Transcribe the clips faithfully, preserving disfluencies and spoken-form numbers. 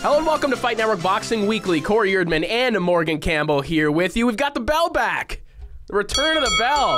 Hello and welcome to Fight Network Boxing Weekly. Corey Erdman and Morgan Campbell here with you. We've got the bell back. The return of the bell.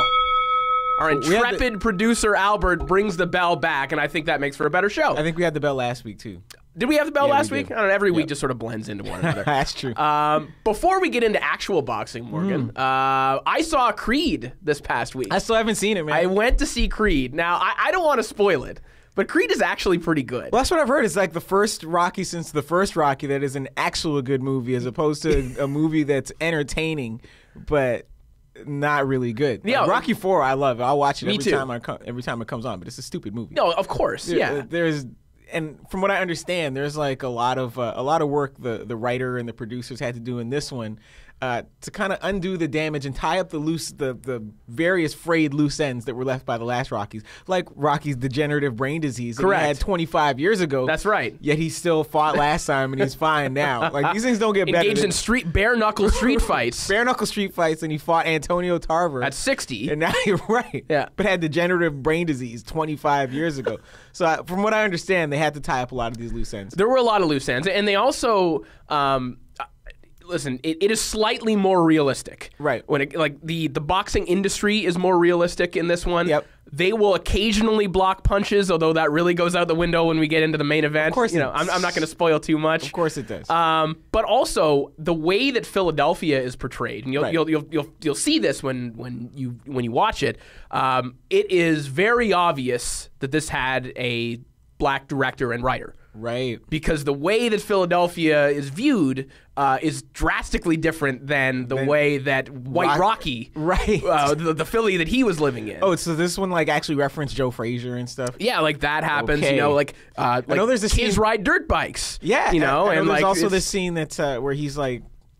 Our intrepid the, producer Albert brings the bell back, and I think that makes for a better show. I think we had the bell last week, too. Did we have the bell yeah, last we week? did. I don't know. Every yep. week just sort of blends into one another. That's true. Um, before we get into actual boxing, Morgan, mm. uh, I saw Creed this past week. I still haven't seen it, man. I went to see Creed. Now, I, I don't want to spoil it, but Creed is actually pretty good. Well, that's what I've heard. It's like the first Rocky since the first Rocky that is an actual good movie as opposed to a movie that's entertaining, but not really good. Yeah, like Rocky four, I love it. I'll watch it every too. time I co- every time it comes on, but it's a stupid movie. No, of course, there, yeah. There's and from what I understand, there's like a lot of uh, a lot of work the the writer and the producers had to do in this one uh, to kind of undo the damage and tie up the loose the the various frayed loose ends that were left by the last Rockies, like Rocky's degenerative brain disease that Correct. he had twenty-five years ago. That's right. Yet he still fought last time and he's fine now. Like these things don't get better. Engaged in street bare knuckle street fights. Bare knuckle street fights, and he fought Antonio Tarver at sixty. And now you're right. Yeah. But had degenerative brain disease twenty-five years ago. So I, from what I understand, they had to tie up a lot of these loose ends. There were a lot of loose ends, and they also. Um, Listen, it, it is slightly more realistic. Right. When it, like the, the boxing industry is more realistic in this one. Yep. They will occasionally block punches, although that really goes out the window when we get into the main event. Of course, you know, I'm, I'm not going to spoil too much. Of course, it does. Um, but also the way that Philadelphia is portrayed, and you'll right. you'll, you'll you'll you'll see this when when you when you watch it. Um, it is very obvious that this had a black director and writer. Right. Because the way that Philadelphia is viewed uh, is drastically different than the then way that White Rock, Rocky, right. uh, the, the Philly that he was living in. Oh, so this one like actually referenced Joe Frazier and stuff? Yeah, like that happens, okay. you know, like, uh, like I know there's this kids scene, ride dirt bikes. Yeah. You know, I, I know and there's like, also this scene that's uh, where he's like,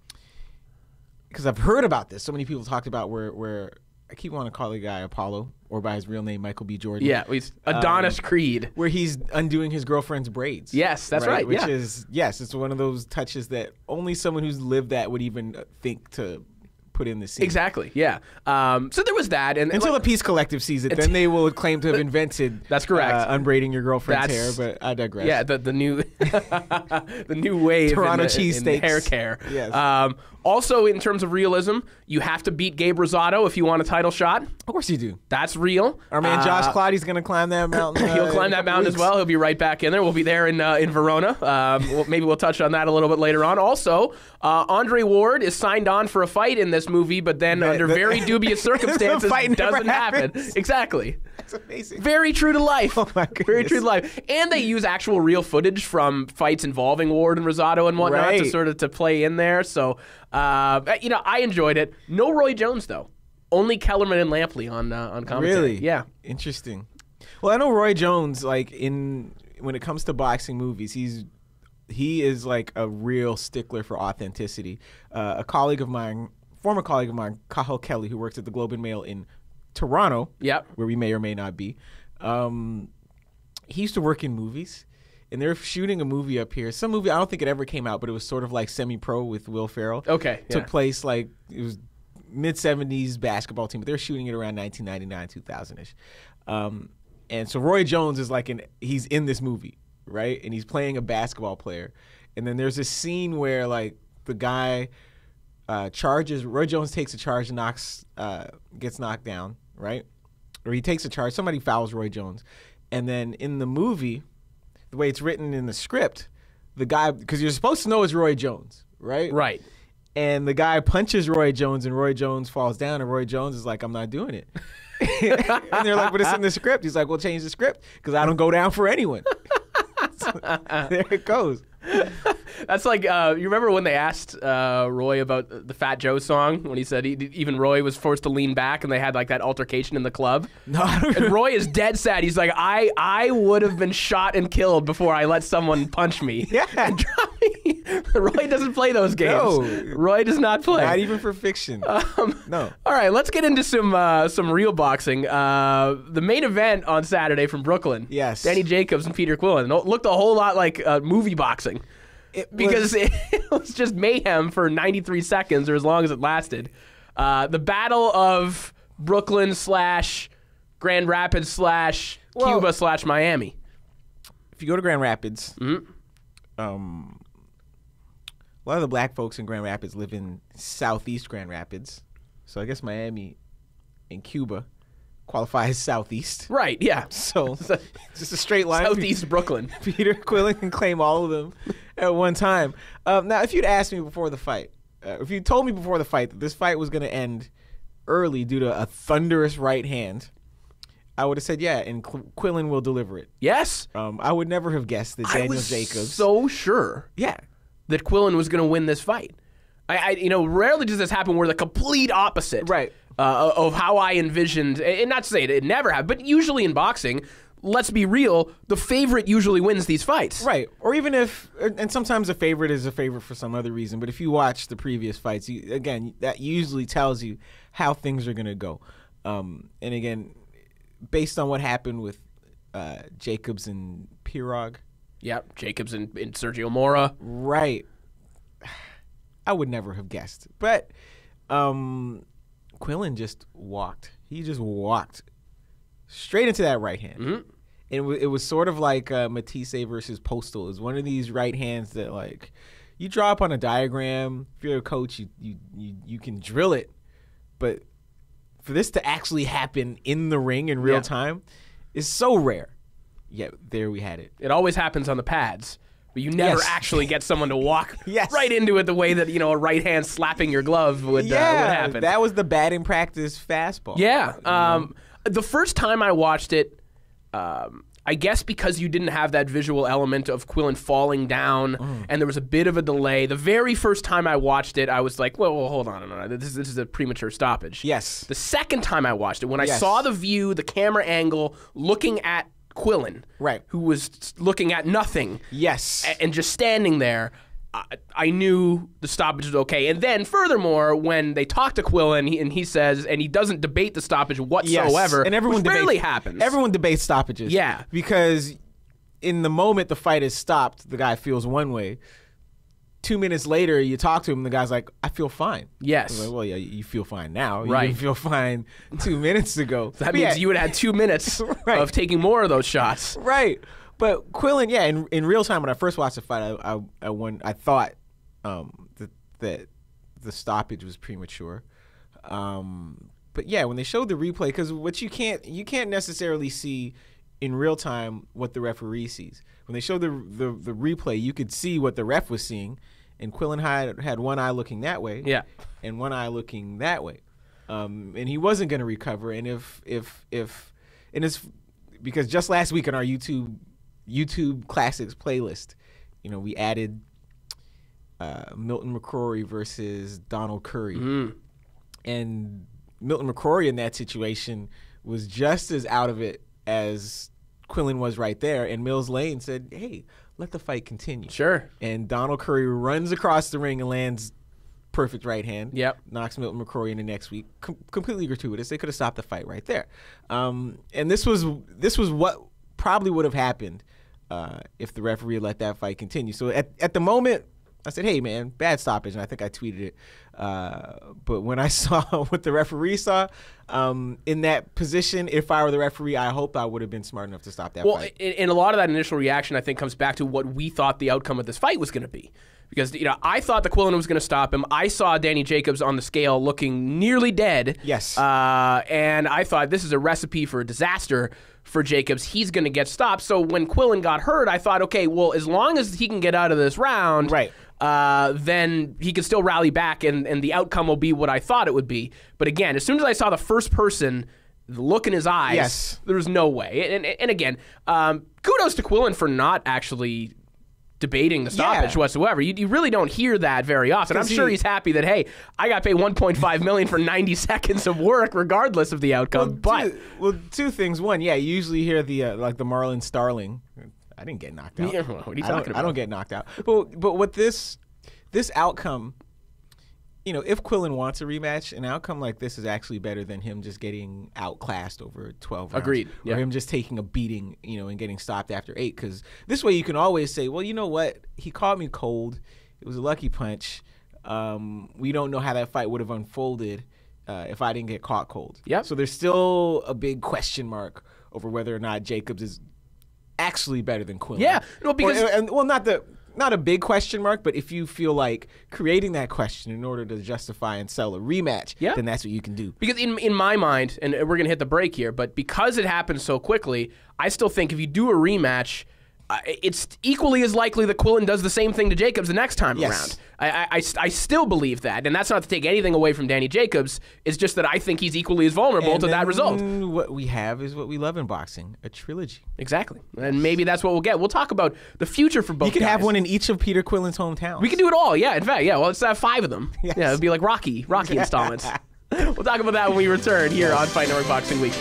because I've heard about this. So many people talked about where, where I keep wanting to call the guy Apollo, or by his real name, Michael B. Jordan. Yeah, he's Adonis um, Creed. Where he's undoing his girlfriend's braids. Yes, that's right. right Which yeah. is, yes, it's one of those touches that only someone who's lived that would even think to put in the scene. Exactly, yeah. Um, so there was that. and Until like, the Peace Collective sees it, then they will claim to have invented That's correct. Uh, unbraiding your girlfriend's That's, hair, but I digress. Yeah, the, the new the new wave Toronto in, the, in cheesesteaks. hair care. Yes. Um, also, in terms of realism, you have to beat Gabe Rosado if you want a title shot. Of course you do. That's real. Our man uh, Josh Clottey's going to climb that mountain. Uh, He'll climb that mountain weeks. as well. He'll be right back in there. We'll be there in uh, in Verona. Um, we'll, maybe we'll touch on that a little bit later on. Also, uh, Andre Ward is signed on for a fight in this movie, but then The- under the- very dubious circumstances, the fight never doesn't happen. happens. Exactly. That's amazing. Very true to life. Oh my goodness. Very true to life. And they use actual real footage from fights involving Ward and Rosado and whatnot Right. to sort of to play in there. So, uh, you know, I enjoyed it. No Roy Jones though. Only Kellerman and Lampley on uh, on commentary. Really? Yeah. Interesting. Well, I know Roy Jones, like, in when it comes to boxing movies, he's he is like a real stickler for authenticity. Uh, a colleague of mine, former colleague of mine, Cahill Kelly, who works at the Globe and Mail in Toronto, Yep. where we may or may not be, um, he used to work in movies. And they're shooting a movie up here. Some movie, I don't think it ever came out, but it was sort of like Semi-Pro with Will Ferrell. Okay. Took yeah. place like, it was mid-seventies basketball team, but they're shooting it around nineteen ninety-nine, two thousand-ish. Um, and so Roy Jones is like, an, he's in this movie, right? And he's playing a basketball player. And then there's this scene where like the guy uh, charges, Roy Jones takes a charge, knocks, uh, gets knocked down, right? Or he takes a charge, somebody fouls Roy Jones. And then in the movie, the way it's written in the script, the guy, because you're supposed to know it's Roy Jones, right? Right. And the guy punches Roy Jones, and Roy Jones falls down, and Roy Jones is like, I'm not doing it. And they're like, but it's in the script. He's like, well, change the script, because I don't go down for anyone. So, there it goes. That's like, uh, you remember when they asked uh, Roy about the Fat Joe song, when he said he, even Roy was forced to lean back and they had like that altercation in the club? No, I don't And Roy is dead sad. He's like, I I would have been shot and killed before I let someone punch me. Yeah. And drop me. Roy doesn't play those games. No. Roy does not play. Not even for fiction. Um, no. All right, let's get into some uh, some real boxing. Uh, the main event on Saturday from Brooklyn. Yes. Danny Jacobs and Peter Quillin. It looked a whole lot like uh, movie boxing. It Because was, it was just mayhem for ninety-three seconds, or as long as it lasted. Uh, the battle of Brooklyn slash Grand Rapids slash Well, Cuba slash Miami. if you go to Grand Rapids, Mhm. um, a lot of the black folks in Grand Rapids live in southeast Grand Rapids. So I guess Miami and Cuba qualify as southeast. Right, yeah. So just a straight line. Southeast Brooklyn. Peter Quillin can claim all of them at one time. Um, now, if you'd asked me before the fight, uh, if you told me before the fight that this fight was going to end early due to a thunderous right hand, I would have said, yeah, and Qu- Quillin will deliver it. Yes. Um, I would never have guessed that Daniel I was Jacobs. so sure. Yeah. That Quillin was going to win this fight. I, I, you know, rarely does this happen. We're the complete opposite, Right. uh, of how I envisioned. And not to say it, it never happened, but usually in boxing, let's be real, the favorite usually wins these fights. Right. Or even if, and sometimes a favorite is a favorite for some other reason, but if you watch the previous fights, you, again, that usually tells you how things are going to go. Um, and again, based on what happened with uh, Jacobs and Pirog. Yep, Jacobs and, and Sergio Mora. Right. I would never have guessed. But um, Quillin just walked. He just walked straight into that right hand. Mm-hmm. And it, w- it was sort of like uh, Matisse versus Postal. It was one of these right hands that, like, you draw up on a diagram. If you're a coach, you you you, you can drill it. But for this to actually happen in the ring in real Yeah. time is so rare. Yeah, there we had it. It always happens on the pads, but you never Yes. actually get someone to walk Yes. right into it the way that, you know, a right hand slapping your glove would, yeah, uh, would happen. that was the batting practice fastball. Yeah. Um, the first time I watched it, um, I guess because you didn't have that visual element of Quillin falling down Mm. and there was a bit of a delay. The very first time I watched it, I was like, well, well hold on. No, no, no. This, this is a premature stoppage. Yes. The second time I watched it, when I Yes. saw the view, the camera angle, looking at Quillin, Right. who was looking at nothing Yes. a- and just standing there, I, I knew the stoppage was okay. And then, furthermore, when they talk to Quillin he, and he says, and he doesn't debate the stoppage whatsoever, Yes. And everyone which debates, rarely happens. Everyone debates stoppages. Yeah. Because in the moment the fight is stopped, the guy feels one way. Two minutes later, you talk to him, the guy's like, I feel fine. Yes. I'm like, well, yeah, you feel fine now. Right. You didn't feel fine two minutes ago. that But means yeah, you would have had two minutes Right. of taking more of those shots. Right. But Quillin, yeah, in, in real time, when I first watched the fight, I I, I, won, I thought um, that, that the stoppage was premature. Um, but yeah, when they showed the replay, because what you can't you can't necessarily see in real time what the referee sees. When they showed the the, the replay, you could see what the ref was seeing, and Quillin had had one eye looking that way, Yeah. and one eye looking that way, um, and he wasn't going to recover. And if if if and it's because just last week on our YouTube YouTube Classics playlist, you know, we added uh, Milton McCrory versus Donald Curry. Mm. And Milton McCrory in that situation was just as out of it as Quillin was right there. And Mills Lane said, hey, let the fight continue. Sure. And Donald Curry runs across the ring and lands perfect right hand. Yep. Knocks Milton McCrory in the next week. Com- completely gratuitous. They could have stopped the fight right there. Um, and this was this was what probably would have happened uh, if the referee let that fight continue. So at, at the moment, I said, hey, man, bad stoppage. And I think I tweeted it. Uh, but when I saw what the referee saw um, in that position, if I were the referee, I hope I would have been smart enough to stop that Well, fight. and and a lot of that initial reaction, I think, comes back to what we thought the outcome of this fight was going to be. Because, you know, I thought the Quillin was going to stop him. I saw Danny Jacobs on the scale looking nearly dead. Yes. Uh, and I thought this is a recipe for a disaster for Jacobs. He's going to get stopped. So when Quillin got hurt, I thought, okay, well, as long as he can get out of this round, Right. uh, then he can still rally back and, and the outcome will be what I thought it would be. But again, as soon as I saw the first person, the look in his eyes, Yes. there was no way. And, and, and again, um, kudos to Quillin for not actually debating the stoppage Yeah. whatsoever. You, you really don't hear that very often. I'm 'Cause sure he- he's happy that, hey, I got paid one point five million dollars for ninety seconds of work regardless of the outcome. Well, but two, well, two things. One, yeah, you usually hear the uh, like the Marlon Starling. I didn't get knocked out. Yeah, what are you I talking don't, about? I don't get knocked out. But but what this this outcome, you know, if Quillin wants a rematch, an outcome like this is actually better than him just getting outclassed over twelve rounds. Agreed, Or yeah. him just taking a beating, you know, and getting stopped after eight. Because this way you can always say, well, you know what? He caught me cold. It was a lucky punch. Um, we don't know how that fight would have unfolded uh, if I didn't get caught cold. Yep. So there's still a big question mark over whether or not Jacobs is actually better than Quillin. Yeah, well, because- Or- and, well, not the not a big question mark, but if you feel like creating that question in order to justify and sell a rematch, yeah. then that's what you can do. Because in in my mind, and we're going to hit the break here, but because it happened so quickly, I still think if you do a rematch, uh, it's equally as likely that Quillin does the same thing to Jacobs the next time yes. around. I, I, I, I still believe that, and that's not to take anything away from Danny Jacobs. It's just that I think he's equally as vulnerable and to that result. What we have is what we love in boxing, a trilogy. Exactly. And maybe that's what we'll get. We'll talk about the future for both You could guys. have one in each of Peter Quillin's hometowns. We can do it all, yeah. In fact, yeah, well, let's have five of them. Yes. Yeah, it'd be like Rocky, Rocky installments. We'll talk about that when we return here on Fight Network Boxing Weekly.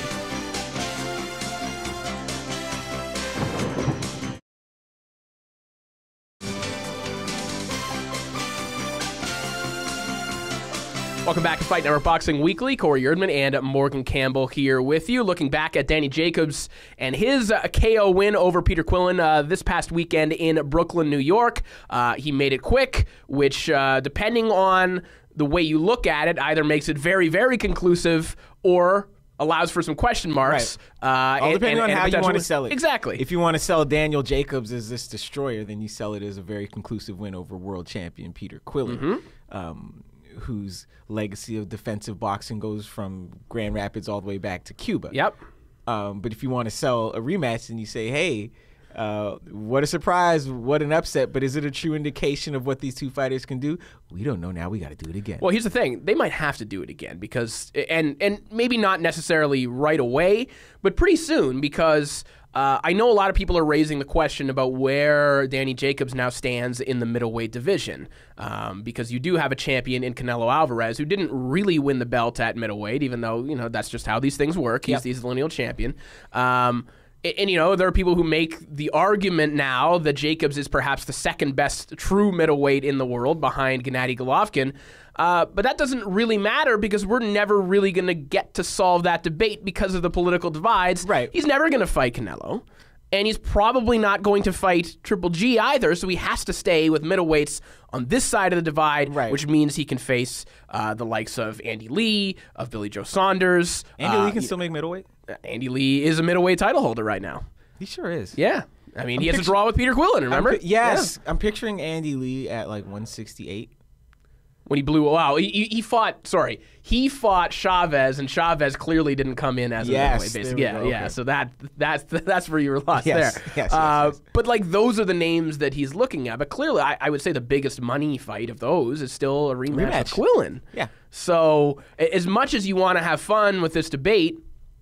Welcome back to Fight Network Boxing Weekly. Corey Erdman and Morgan Campbell here with you, looking back at Danny Jacobs and his uh, K O win over Peter Quillin uh, this past weekend in Brooklyn, New York. Uh, he made it quick, which, uh, depending on the way you look at it, either makes it very, very conclusive or allows for some question marks. Right. Uh, All depending and, on and how you want to sell it. Exactly. If you want to sell Daniel Jacobs as this destroyer, then you sell it as a very conclusive win over world champion Peter Quillin. Mm-hmm. Um, whose legacy of defensive boxing goes from Grand Rapids all the way back to Cuba. Yep. Um, but if you want to sell a rematch and you say, hey, uh, what a surprise, what an upset, but is it a true indication of what these two fighters can do? We don't know now. We got to do it again. Well, here's the thing. They might have to do it again because, and, and maybe not necessarily right away, but pretty soon because Uh, I know a lot of people are raising the question about where Danny Jacobs now stands in the middleweight division, um, because you do have a champion in Canelo Alvarez who didn't really win the belt at middleweight, even though, you know, that's just how these things work. He's, yep. he's the lineal champion. Um, and, and, you know, there are people who make the argument now that Jacobs is perhaps the second best true middleweight in the world behind Gennady Golovkin. Uh, but that doesn't really matter because we're never really going to get to solve that debate because of the political divides. Right. He's never going to fight Canelo, and he's probably not going to fight Triple G either, so he has to stay with middleweights on this side of the divide, right. which means he can face uh, the likes of Andy Lee, of Billy Joe Saunders. Andy uh, Lee can still make middleweight? Andy Lee is a middleweight title holder right now. He sure is. Yeah. I mean, I'm he has a draw with Peter Quillin, remember? I'm pi- yes. Yeah. I'm picturing Andy Lee at like one sixty-eight. When he blew, wow, he, he fought, sorry, he fought Chavez, and Chavez clearly didn't come in as a yes, middleweight, basically. Yeah, go, yeah, okay. so that that's that's where you were lost yes, there. Yes, uh, yes, yes. But, like, those are the names that he's looking at. But clearly, I, I would say the biggest money fight of those is still a rematch, rematch. with Quillin. Yeah. So, as much as you want to have fun with this debate,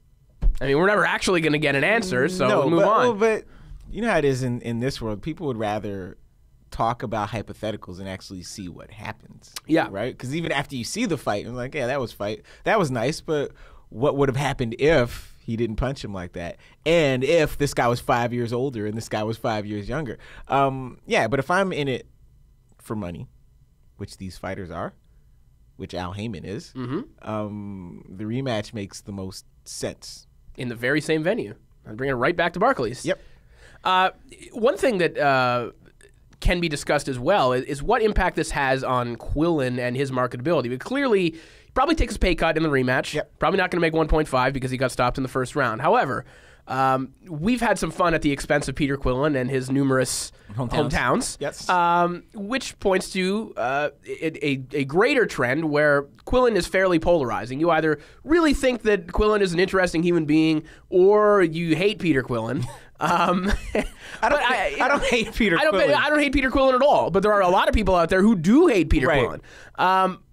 I mean, we're never actually going to get an answer, so no, we'll move but, on. Well, but you know how it is in, in this world. People would rather talk about hypotheticals and actually see what happens. Yeah. Right? Because even after you see the fight, you're like, yeah, that was fight. That was nice, but what would have happened if he didn't punch him like that? And if this guy was five years older and this guy was five years younger? Um, yeah, but if I'm in it for money, which these fighters are, which Al Heyman is, mm-hmm. um, the rematch makes the most sense. In the very same venue. I'm bringing it right back to Barclays. Yep. Uh, one thing that uh, can be discussed as well is, is what impact this has on Quillin and his marketability. But clearly, he probably takes a pay cut in the rematch. Yep. Probably not going to make one point five because he got stopped in the first round. However, um, we've had some fun at the expense of Peter Quillin and his numerous hometowns. hometowns yes. um, which points to uh, a, a, a greater trend where Quillin is fairly polarizing. You either really think that Quillin is an interesting human being or you hate Peter Quillin. Um, I don't. I, I don't hate Peter. I don't. Quillin. I don't hate Peter Quillin at all. But there are a lot of people out there who do hate Peter right. Quillin. Um,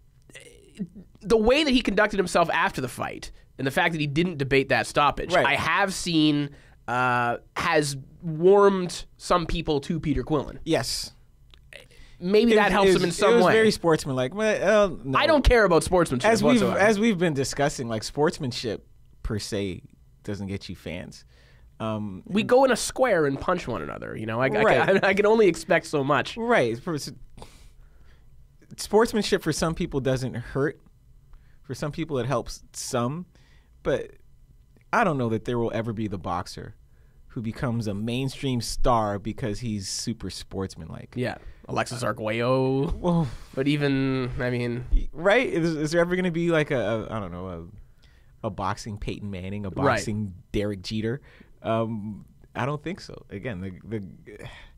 the way that he conducted himself after the fight, and the fact that he didn't debate that stoppage, right. I have seen uh, has warmed some people to Peter Quillin. Yes. Maybe it that was, helps was, him in some way. It was way. very sportsmanlike. Well, uh, no. I don't care about sportsmanship as we've whatsoever. as we've been discussing, like sportsmanship per se doesn't get you fans. Um, we go in a square and punch one another. You know, I, right. I, I, I can only expect so much. Right. Sportsmanship for some people doesn't hurt. For some people, it helps some. But I don't know that there will ever be the boxer who becomes a mainstream star because he's super sportsmanlike. Yeah. Alexis Arguello. Well, but even, I mean... Right? Is, is there ever going to be like a, a, I don't know, a, a boxing Peyton Manning, a boxing right. Derek Jeter? Um, I don't think so. Again, the... the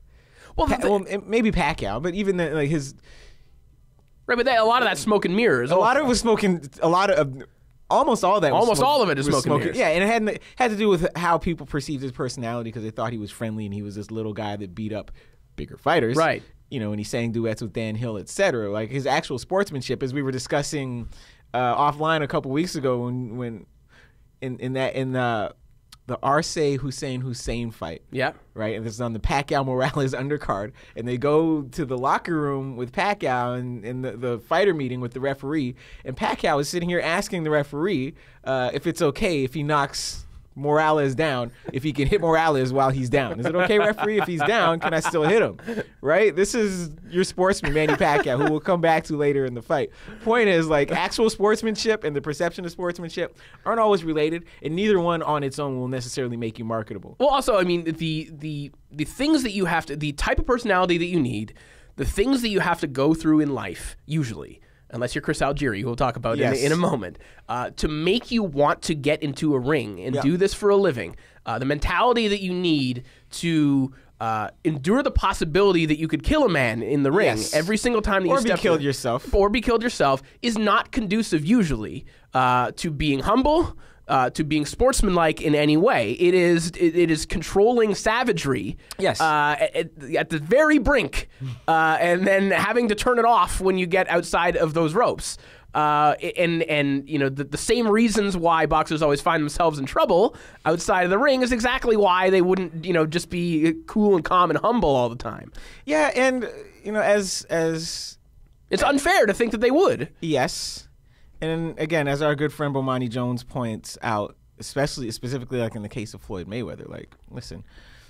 Well, Pa- the, well, m- maybe Pacquiao, but even the, like his right, but that, a lot of that's smoke and mirrors. a also. lot of it was smoking. A lot of almost all that. Was Almost smoke, all of it is was smoke and mirrors. Yeah, and it had had to do with how people perceived his personality because they thought he was friendly and he was this little guy that beat up bigger fighters. Right. You know, and he sang duets with Dan Hill, et cetera. Like his actual sportsmanship, as we were discussing uh, offline a couple weeks ago, when when in in that in the the Arce Hussein Hussein fight. Yeah. Right, and this is on the Pacquiao Morales undercard, and they go to the locker room with Pacquiao and in the, the fighter meeting with the referee, and Pacquiao is sitting here asking the referee uh, if it's okay if he knocks Morales down, if he can hit Morales while he's down. Is it okay, referee? If he's down, can I still hit him? Right? This is your sportsman, Manny Pacquiao, who we'll come back to later in the fight. Point is, like, actual sportsmanship and the perception of sportsmanship aren't always related, and neither one on its own will necessarily make you marketable. Well, also, I mean, the the the things that you have to, the type of personality that you need, the things that you have to go through in life, usually, unless you're Chris Algieri, who we'll talk about yes. in, in a moment, uh, to make you want to get into a ring and yeah. do this for a living, uh, the mentality that you need to uh, endure the possibility that you could kill a man in the ring yes. every single time that or you be step killed in, yourself. or be killed yourself, is not conducive usually uh, to being humble, Uh, to being sportsmanlike in any way. It is it, it is controlling savagery. Yes. Uh, at, at the very brink, uh, and then having to turn it off when you get outside of those ropes. Uh, and and you know the, the same reasons why boxers always find themselves in trouble outside of the ring is exactly why they wouldn't you know just be cool and calm and humble all the time. Yeah, and you know as as it's unfair to think that they would. Yes. And again, as our good friend Bomani Jones points out, especially specifically like in the case of Floyd Mayweather, like, listen,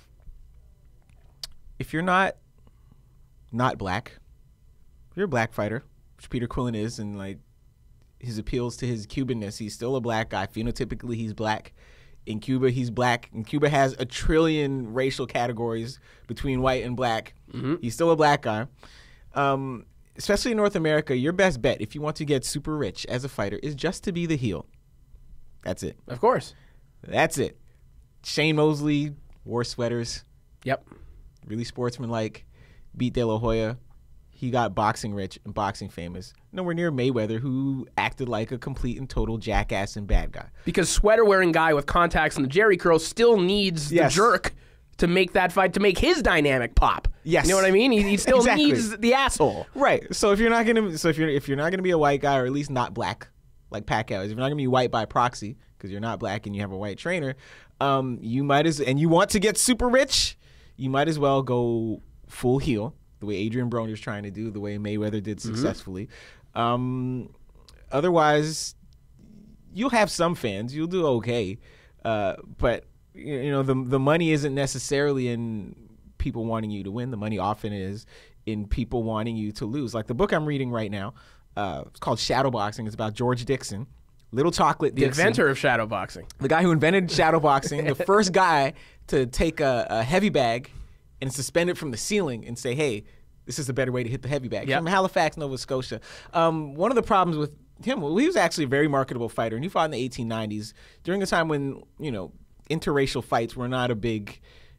if you're not not black, if you're a black fighter, which Peter Quillin is, and like his appeals to his Cubanness, he's still a black guy. Phenotypically, he's black. In Cuba, he's black. And Cuba has a trillion racial categories between white and black. Mm-hmm. He's still a black guy. Um, especially in North America, your best bet if you want to get super rich as a fighter is just to be the heel. That's it. Of course. That's it. Shane Mosley wore sweaters. Yep. Really sportsmanlike. Beat De La Hoya. He got boxing rich and boxing famous. Nowhere near Mayweather, who acted like a complete and total jackass and bad guy. Because sweater-wearing guy with contacts and the jerry curl still needs Yes. the jerk to make that fight, to make his dynamic pop. Yes. You know what I mean? He, he still Exactly. needs the asshole. Right. So if you're not gonna, so if you're if you're not gonna be a white guy, or at least not black, like Pacquiao is, if you're not gonna be white by proxy because you're not black and you have a white trainer, um, you might as and you want to get super rich, you might as well go full heel, the way Adrian Broner's trying to do, the way Mayweather did successfully. Mm-hmm. Um, otherwise, you'll have some fans. You'll do okay, uh, but you know the the money isn't necessarily in people wanting you to win. The money often is in people wanting you to lose. Like the book I'm reading right now, uh, it's called Shadowboxing. It's about George Dixon, Little Chocolate The Dixon, inventor of shadowboxing. the guy who invented shadowboxing, the first guy to take a, a heavy bag and suspend it from the ceiling and say, "Hey, this is a better way to hit the heavy bag." Yep. From Halifax, Nova Scotia. Um, one of the problems with him, well, he was actually a very marketable fighter, and he fought in the eighteen nineties during a time when you know interracial fights were not a big,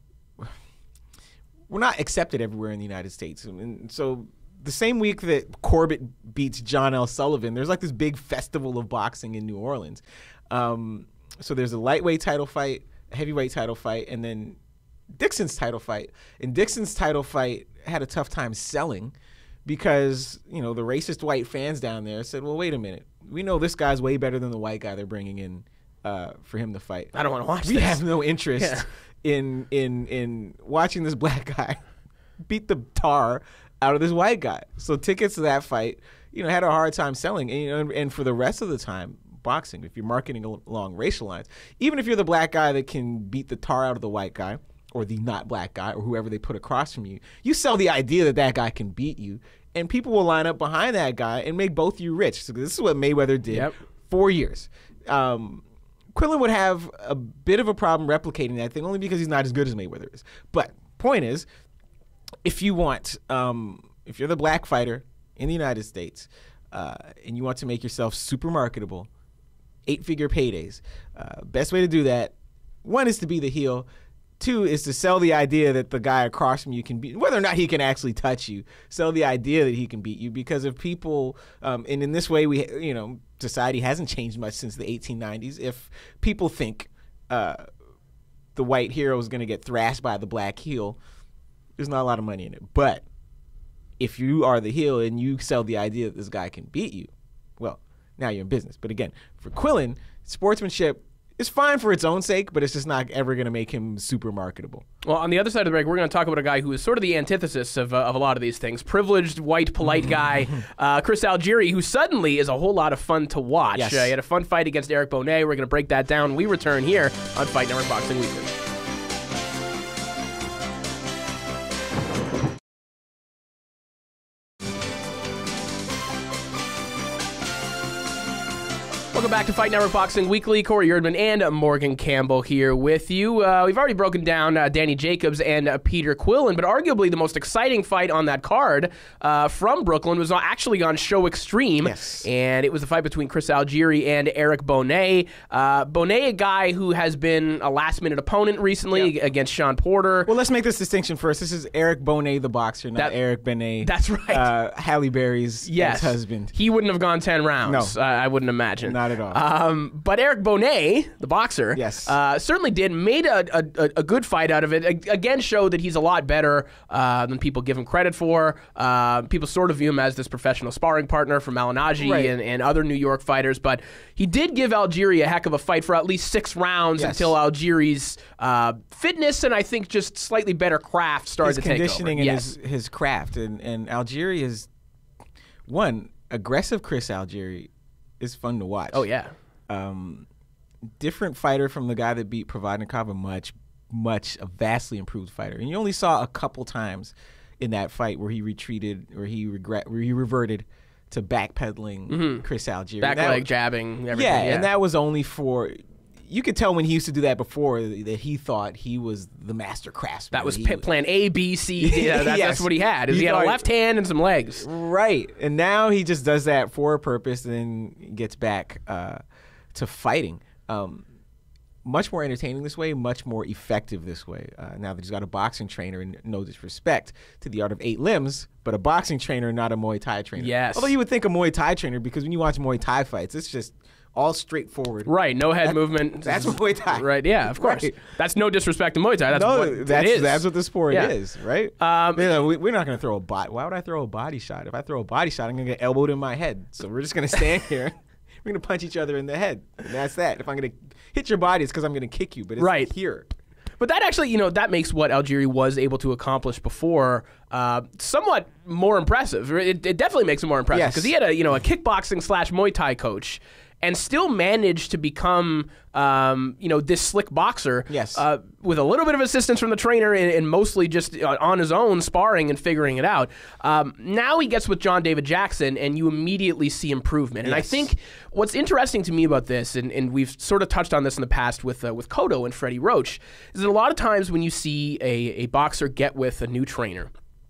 were not accepted everywhere in the United States. And so the same week that Corbett beats John L. Sullivan, there's like this big festival of boxing in New Orleans. Um, so there's a lightweight title fight, a heavyweight title fight, and then Dixon's title fight. And Dixon's title fight had a tough time selling because, you know, the racist white fans down there said, well, wait a minute. We know this guy's way better than the white guy they're bringing in uh, for him to fight. I don't want to watch We this. have no interest Yeah. in in in watching this black guy beat the tar out of this white guy. So tickets to that fight, you know, had a hard time selling. And, you know, and for the rest of the time, boxing, if you're marketing along racial lines, even if you're the black guy that can beat the tar out of the white guy, or the not black guy, or whoever they put across from you, you sell the idea that that guy can beat you, and people will line up behind that guy and make both you rich. So this is what Mayweather did Yep. for years. Um, Quillin would have a bit of a problem replicating that thing, only because he's not as good as Mayweather is. But point is, if you want, um, if you're the black fighter in the United States, uh, and you want to make yourself super marketable, eight-figure paydays, uh, best way to do that, one is to be the heel. Two is to sell the idea that the guy across from you can beat, whether or not he can actually touch you, sell the idea that he can beat you. Because if people, um, and in this way, we, you know, society hasn't changed much since the eighteen nineties. If people think uh, the white hero is going to get thrashed by the black heel, there's not a lot of money in it. But if you are the heel and you sell the idea that this guy can beat you, well, now you're in business. But again, for Quillin, sportsmanship is fine for its own sake, but it's just not ever going to make him super marketable. Well, on the other side of the break, we're going to talk about a guy who is sort of the antithesis of, uh, of a lot of these things. Privileged, white, polite guy, uh, Chris Algieri, who suddenly is a whole lot of fun to watch. Yes. Uh, he had a fun fight against Eric Bonet. We're going to break that down. We return here on Fight Network Boxing Weekly. Welcome back to Fight Network Boxing Weekly. Corey Erdman and Morgan Campbell here with you. Uh, we've already broken down uh, Danny Jacobs and uh, Peter Quillin, but arguably the most exciting fight on that card uh, from Brooklyn was actually on Show Extreme. Yes. And it was the fight between Chris Algieri and Eric Bonet. Uh, Bonet, a guy who has been a last-minute opponent recently Yep. against Sean Porter. Well, let's make this distinction first. This is Eric Bonet, the boxer, not That- Eric Benet. That's right. Uh, Halle Berry's Yes. ex-husband. He wouldn't have gone ten rounds, No. uh, I wouldn't imagine. Not at all. Um, but Eric Bonet, the boxer, Yes. uh, certainly did, made a, a, a good fight out of it. A- again, showed that he's a lot better uh, than people give him credit for. Uh, people sort of view him as this professional sparring partner for Malignaggi Right. and, and other New York fighters. But he did give Algieri a heck of a fight for at least six rounds Yes. until Algieri's uh, fitness and I think just slightly better craft started his to take over. conditioning and Yes. his, his craft. And, and Algieri is, one, aggressive Chris Algieri is fun to watch. Oh, yeah. Um, different fighter from the guy that beat Provodnikov, a much, much, a vastly improved fighter. And you only saw a couple times in that fight where he retreated, or he regret, where he reverted to backpedaling Mm-hmm. Chris Algieri. Back That- leg jabbing, everything. yeah, Yeah, and that was only for. You could tell when he used to do that before that he thought he was the master craftsman. That was He p- plan A, B, C. D. Yeah, that's, Yes. that's what he had. Is He he had a thought- left hand and some legs. Right. And now he just does that for a purpose and then gets back uh, to fighting. Um, much more entertaining this way, much more effective this way. Uh, now that he's got a boxing trainer, and no disrespect to the art of eight limbs, but a boxing trainer, not a Muay Thai trainer. Yes. Although you would think a Muay Thai trainer, because when you watch Muay Thai fights, it's just all straightforward. Right, no head That- movement. that's Muay Thai. Right, yeah, of course. Right. That's no disrespect to Muay Thai. That's no, what that's, it is. that's what the sport Yeah. is, right? Um, You know, we, we're not going to throw a body. Why would I throw a body shot? If I throw a body shot, I'm going to get elbowed in my head. So we're just going to stand here. We're going to punch each other in the head. And that's that. If I'm going to hit your body, it's because I'm going to kick you. But it's Right. here. But that actually, you know, that makes what Algieri was able to accomplish before uh, somewhat more impressive. It, it definitely makes it more impressive Yes. because he had a, you know, a kickboxing slash Muay Thai coach and still managed to become, um, you know, this slick boxer. Yes. Uh, with a little bit of assistance from the trainer and, and mostly just uh, on his own sparring and figuring it out. Um, now he gets with John David Jackson, and you immediately see improvement. And I Yes. think what's interesting to me about this, and, and we've sort of touched on this in the past with uh, with Cotto and Freddie Roach, is that a lot of times when you see a, a boxer get with a new trainer,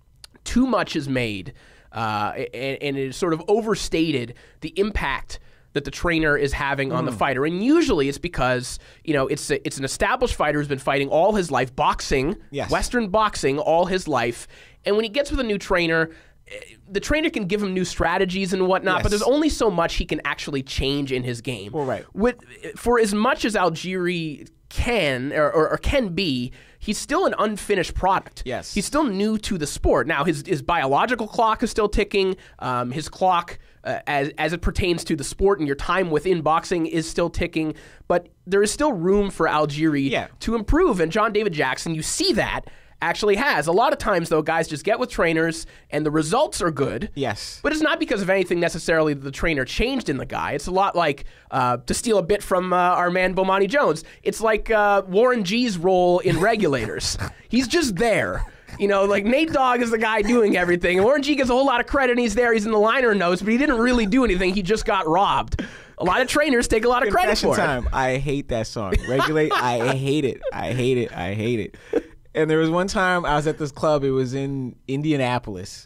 too much is made, uh, and, and it is sort of overstated the impact that the trainer is having on the fighter. And usually it's because, you know, it's a, it's an established fighter who's been fighting all his life, boxing, Yes. Western boxing all his life. And when he gets with a new trainer, eh, the trainer can give him new strategies and whatnot, Yes. but there's only so much he can actually change in his game. Well, right. With, for as much as Algieri can or, or, or can be, he's still an unfinished product. Yes. He's still new to the sport. Now, his, his biological clock is still ticking. Um, his clock, uh, as, as it pertains to the sport and your time within boxing, is still ticking. But there is still room for Algieri Yeah. to improve. And John David Jackson, you see that, actually has. A lot of times, though, guys just get with trainers and the results are good. Yes. But it's not because of anything necessarily that the trainer changed in the guy. It's a lot like, uh, to steal a bit from uh, our man Bomani Jones, it's like uh, Warren G's role in Regulators. He's just there. You know, like Nate Dogg is the guy doing everything. And Warren G gets a whole lot of credit and he's there. He's in the liner notes, but he didn't really do anything. He just got robbed. A lot of trainers take a lot of credit Confession for time. it. I hate that song. Regulate. I hate it. I hate it. I hate it. And there was one time I was at this club. It was in Indianapolis.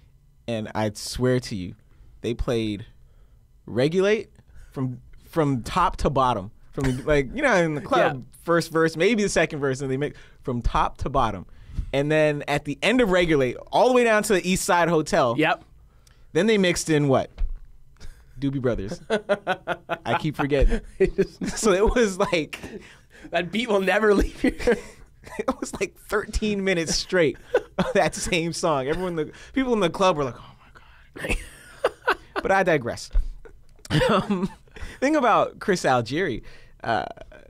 And I swear to you, they played Regulate from from top to bottom From the, like you know in the club, yeah. first verse, maybe the second verse, and they make from top to bottom, and then at the end of Regulate, all the way down to the East Side Hotel. Yep. Then they mixed in what? Doobie Brothers. I keep forgetting. So it was like that beat will never leave you. It was like thirteen minutes straight of that same song. Everyone, the people in the club were like, "Oh my god!" But I digress. Um, thing about Chris Algieri, uh,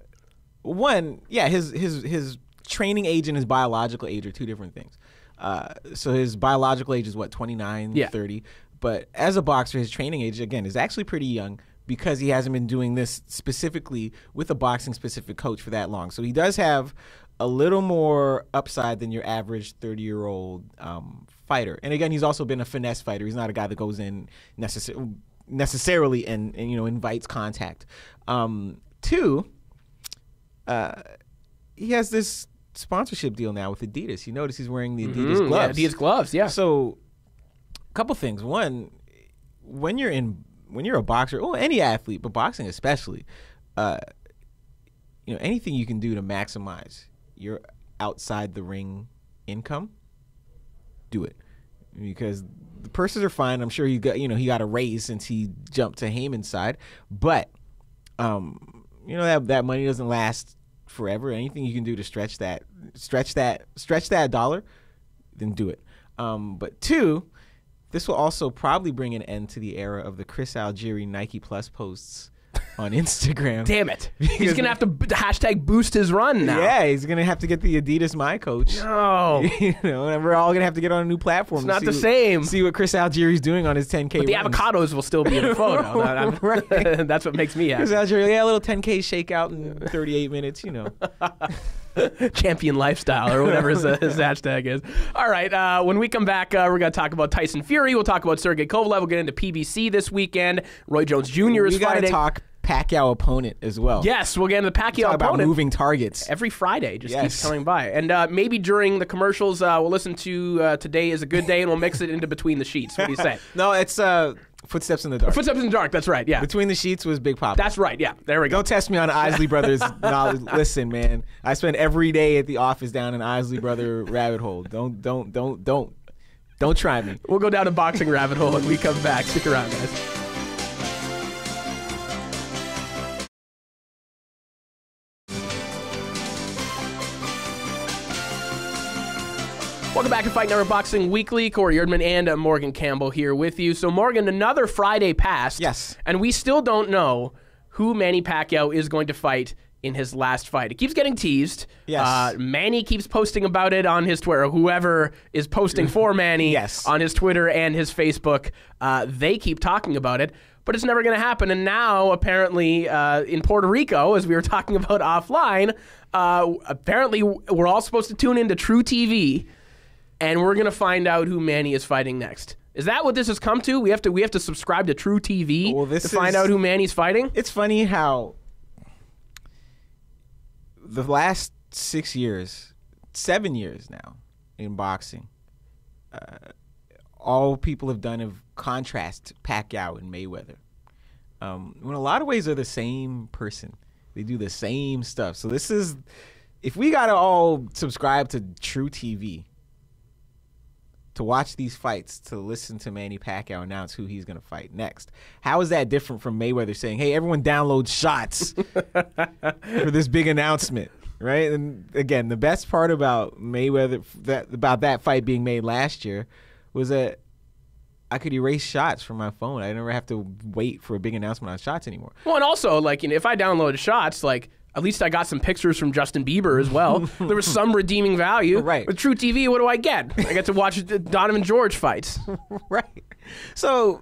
one, yeah, his his his training age and his biological age are two different things. Uh, so his biological age is what, twenty-nine, yeah. thirty. But as a boxer, his training age, again, is actually pretty young because he hasn't been doing this specifically with a boxing-specific coach for that long. So he does have a little more upside than your average thirty-year-old um, fighter. And again, he's also been a finesse fighter. He's not a guy that goes in necess- necessarily and, and, you know, invites contact. Um, two, uh, he has this sponsorship deal now with Adidas. You notice he's wearing the Adidas mm-hmm. gloves. Yeah, Adidas gloves, yeah. So a couple things. One, when you're in when you're a boxer, or any athlete, but boxing especially, uh, you know, anything you can do to maximize your outside the ring income, do it. Because the purses are fine. I'm sure you got you know he got a raise since he jumped to Heyman's side, but um, you know that that money doesn't last forever. Anything you can do to stretch that stretch that stretch that dollar, then do it. Um, but two, this will also probably bring an end to the era of the Chris Algieri Nike Plus posts on Instagram. Damn it. He's going to have to b- hashtag boost his run now. Yeah, he's going to have to get the Adidas My Coach. No. You know, and we're all going to have to get on a new platform. It's not the what, same. See what Chris Algieri's doing on his ten K But the runs. avocados will still be in the photo. that, right. That's what makes me happy. Chris Algieri, yeah, a little ten K shakeout in thirty-eight minutes, you know. Champion lifestyle or whatever his, uh, his hashtag is. All right, uh, when we come back, uh, we're going to talk about Tyson Fury. We'll talk about Sergey Kovalev. We'll get into P B C this weekend. Roy Jones Junior is we fighting. We got to talk Pacquiao opponent as well. Yes, we'll get into the Pacquiao talk opponent. About moving targets. Every Friday just yes. keeps coming by. And uh, maybe during the commercials, uh, we'll listen to uh, Today is a Good Day and we'll mix it into Between the Sheets. What do you say? No, it's uh, Footsteps in the Dark. Footsteps in the Dark, that's right, yeah. Between the Sheets was Big Papa. That's right, yeah. There we go. Don't test me on Isley Brothers knowledge. Listen, man, I spend every day at the office down in Isley Brother rabbit hole. Don't, don't, don't, don't, don't try me. We'll go down a boxing rabbit hole when we come back. Stick around, guys. Welcome back to Fight Network Boxing Weekly. Corey Erdman and uh, Morgan Campbell here with you. So, Morgan, another Friday passed. Yes. And we still don't know who Manny Pacquiao is going to fight in his last fight. It keeps getting teased. Yes. Uh, Manny keeps posting about it on his Twitter. Whoever is posting for Manny yes. on his Twitter and his Facebook, uh, they keep talking about it. But it's never going to happen. And now, apparently, uh, in Puerto Rico, as we were talking about offline, uh, apparently we're all supposed to tune into True T V. And we're gonna find out who Manny is fighting next. Is that what this has come to? We have to we have to subscribe to True T V well, this to find is, out who Manny's fighting? It's funny how the last six years, seven years now in boxing, uh, all people have done have contrast Pacquiao and Mayweather. Um, when a lot of ways they're the same person. They do the same stuff. So this is, if we gotta all subscribe to True T V to watch these fights, to listen to Manny Pacquiao announce who he's going to fight next. How is that different from Mayweather saying, hey, everyone download shots for this big announcement, right? And again, the best part about Mayweather, that about that fight being made last year was that I could erase shots from my phone. I never have to wait for a big announcement on shots anymore. Well, and also, like, you know, if I downloaded shots, like, at least I got some pictures from Justin Bieber as well. There was some redeeming value. Right. With True T V, what do I get? I get to watch Donovan George fights. Right. So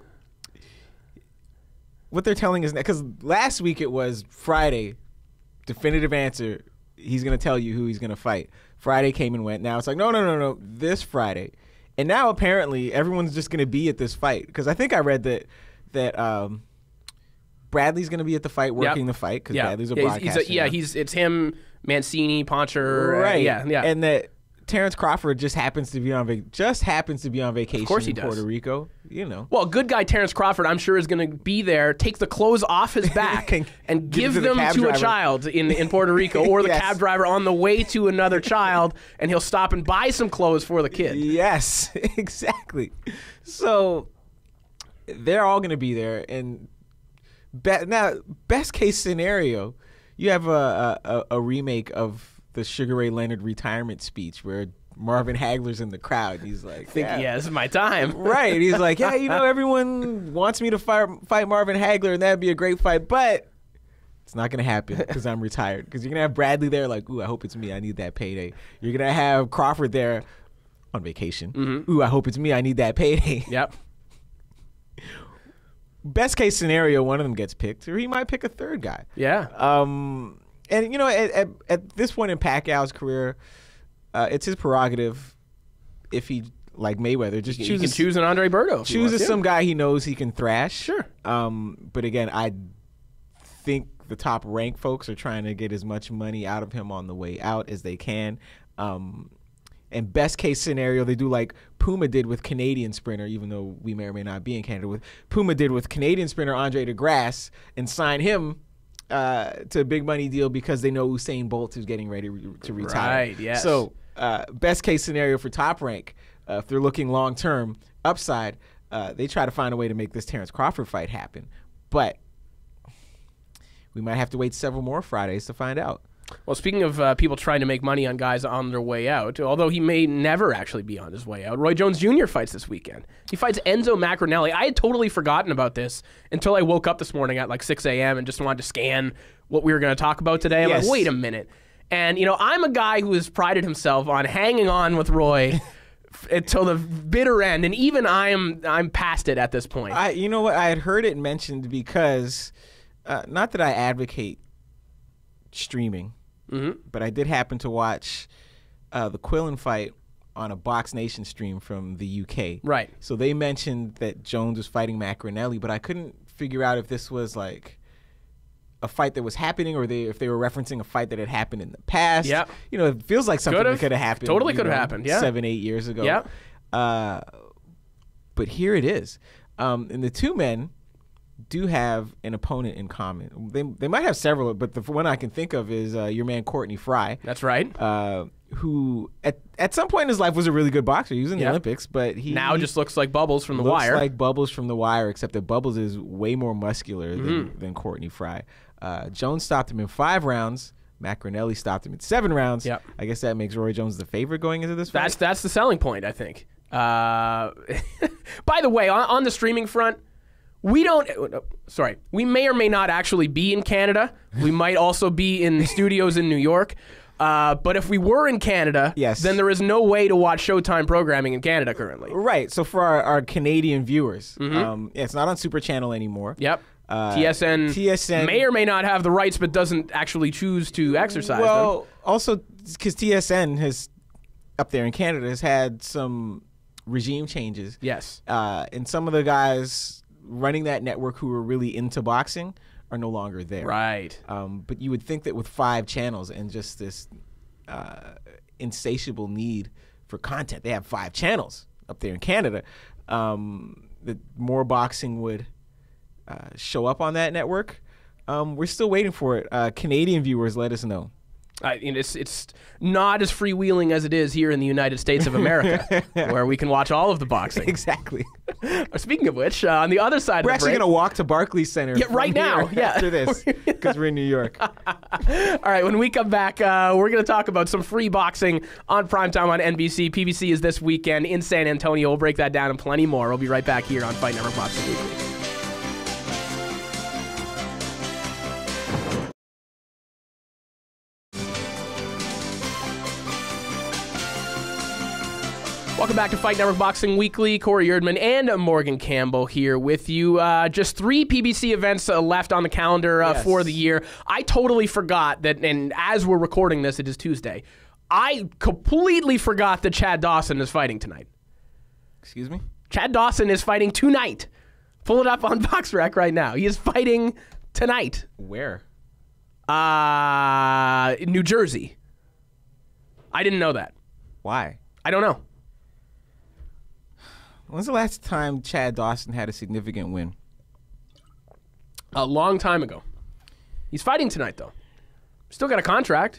what they're telling us, because last week it was Friday, definitive answer, he's going to tell you who he's going to fight. Friday came and went. Now it's like, no, no, no, no, this Friday. And now apparently everyone's just going to be at this fight. Because I think I read that that um, Bradley's going to be at the fight, working yep. the fight, because yeah. Bradley's a yeah, broadcaster. He's a, yeah, he's it's him, Mancini, Poncher. Right. Uh, yeah, yeah. And that Terrence Crawford just happens to be on vac- just happens to be on vacation Of course he in does. Puerto Rico. You know. Well, good guy Terrence Crawford, I'm sure, is going to be there, take the clothes off his back, And and give give it to the them cab to driver. a child in, in Puerto Rico, or the Yes. cab driver on the way to another child, and he'll stop and buy some clothes for the kid. Yes, exactly. So they're all going to be there, and be- now best case scenario, you have a, a a remake of the Sugar Ray Leonard retirement speech where Marvin Hagler's in the crowd. He's like, Think, yeah. yeah, this is my time. Right. He's like, yeah, you know, everyone wants me to fight, fight Marvin Hagler, and that'd be a great fight, but it's not going to happen because I'm retired. Because you're going to have Bradley there like, ooh, I hope it's me. I need that payday. You're going to have Crawford there on vacation. Mm-hmm. Ooh, I hope it's me. I need that payday. Yep. Best case scenario, one of them gets picked, or he might pick a third guy. Yeah. Um, and, you know, at, at, at this point in Pacquiao's career, uh, it's his prerogative if he, like Mayweather, just You chooses, can choose an Andre Berto. if you want chooses to. some guy he knows he can thrash. Sure. Um, but again, I think the top rank folks are trying to get as much money out of him on the way out as they can. Um, and best case scenario, they do like Puma did with Canadian sprinter, even though we may or may not be in Canada. With Puma did with Canadian sprinter Andre DeGrasse, and sign him uh, to a big money deal because they know Usain Bolt is getting ready re- to retire. Right, yes. So uh, best case scenario for top rank, uh, if they're looking long term, upside, uh, they try to find a way to make this Terrence Crawford fight happen. But we might have to wait several more Fridays to find out. Well, speaking of uh, people trying to make money on guys on their way out, although he may never actually be on his way out, Roy Jones Junior fights this weekend. He fights Enzo Macronelli. I had totally forgotten about this until I woke up this morning at like six a.m. and just wanted to scan what we were going to talk about today. I'm Yes. like, wait a minute. And, you know, I'm a guy who has prided himself on hanging on with Roy until the bitter end, and even I'm I'm past it at this point. I, you know what? I had heard it mentioned because, uh, not that I advocate streaming, mm-hmm. but I did happen to watch uh, the Quillin fight on a Box Nation stream from the U K. Right. So they mentioned that Jones was fighting Macronelli, but I couldn't figure out if this was like a fight that was happening or they if they were referencing a fight that had happened in the past. Yeah. You know, it feels like something Could've. that could have happened. Totally you could have know, happened, yeah. Seven, eight years ago. Yeah. Uh, but here it is. Um, and the two men do have an opponent in common. They they might have several, but the one I can think of is uh, your man Courtney Fry. That's right. Uh, who at at some point in his life was a really good boxer. He was in the Yeah. Olympics, but he Now just looks like Bubbles from The looks Wire. like Bubbles from The Wire, except that Bubbles is way more muscular Mm-hmm. than, than Courtney Fry. Uh, Jones stopped him in five rounds. Macronelli stopped him in seven rounds. Yep. I guess that makes Roy Jones the favorite going into this fight. That's that's the selling point, I think. Uh, by the way, on, on the streaming front, we don't. uh, Sorry, we may or may not actually be in Canada. We might also be in studios in New York. Uh, but if we were in Canada, Yes. then there is no way to watch Showtime programming in Canada currently. Right. So for our, our Canadian viewers, um, yeah, it's not on Super Channel anymore. Yep. Uh, T S N, T S N may or may not have the rights, but doesn't actually choose to exercise them. Well, also because T S N has up there in Canada has had some regime changes. Yes. Uh, and some of the guys running that network who were really into boxing are no longer there. Right. Um, but you would think that with five channels and just this uh, insatiable need for content, they have five channels up there in Canada, um, that more boxing would uh, show up on that network. Um, we're still waiting for it. Uh, Canadian viewers, let us know. I, you know, it's it's not as freewheeling as it is here in the United States of America, where we can watch all of the boxing. Exactly. Speaking of which, uh, on the other side We're of the actually break, going to walk to Barclays Center Yeah, from right now, here yeah. after this because we're in New York. all right, when we come back, uh, we're going to talk about some free boxing on primetime on N B C. P B C is this weekend in San Antonio. We'll break that down and plenty more. We'll be right back here on Fight Network Boxing Weekly. Welcome back to Fight Network Boxing Weekly. Corey Erdman and Morgan Campbell here with you. Uh, just three P B C events uh, left on the calendar uh, Yes. for the year. I totally forgot that, and as we're recording this, it is Tuesday. I completely forgot that Chad Dawson is fighting tonight. Excuse me? Chad Dawson is fighting tonight. Pull it up on BoxRec right now. He is fighting tonight. Where? Uh, New Jersey. I didn't know that. Why? I don't know. When's the last time Chad Dawson had a significant win? A long time ago. He's fighting tonight, though. Still got a contract.